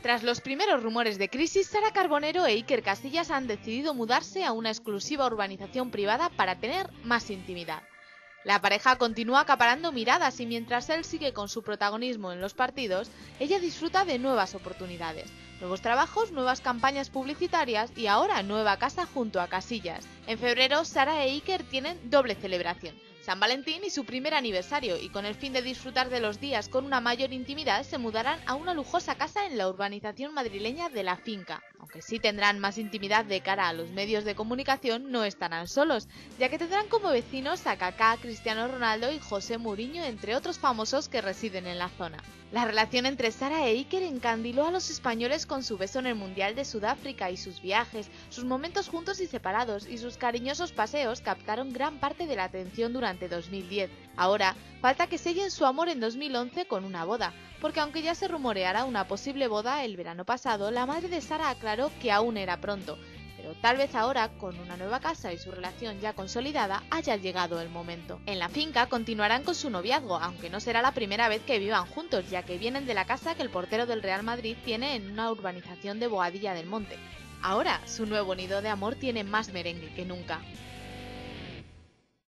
Tras los primeros rumores de crisis, Sara Carbonero e Iker Casillas han decidido mudarse a una exclusiva urbanización privada para tener más intimidad. La pareja continúa acaparando miradas y mientras él sigue con su protagonismo en los partidos, ella disfruta de nuevas oportunidades, nuevos trabajos, nuevas campañas publicitarias y ahora nueva casa junto a Casillas. En febrero, Sara e Iker tienen doble celebración, San Valentín y su primer aniversario, y con el fin de disfrutar de los días con una mayor intimidad se mudarán a una lujosa casa en la urbanización madrileña de La Finca. Aunque sí tendrán más intimidad de cara a los medios de comunicación, no estarán solos, ya que tendrán como vecinos a Kaká, Cristiano Ronaldo y José Mourinho, entre otros famosos que residen en la zona. La relación entre Sara e Iker encandiló a los españoles con su beso en el Mundial de Sudáfrica y sus viajes, sus momentos juntos y separados y sus cariñosos paseos captaron gran parte de la atención durante 2010. Ahora, falta que sellen su amor en 2011 con una boda, porque aunque ya se rumoreara una posible boda el verano pasado, la madre de Sara aclaró que aún era pronto, pero tal vez ahora, con una nueva casa y su relación ya consolidada, haya llegado el momento. En La Finca continuarán con su noviazgo, aunque no será la primera vez que vivan juntos, ya que vienen de la casa que el portero del Real Madrid tiene en una urbanización de Boadilla del Monte. Ahora, su nuevo nido de amor tiene más merengue que nunca.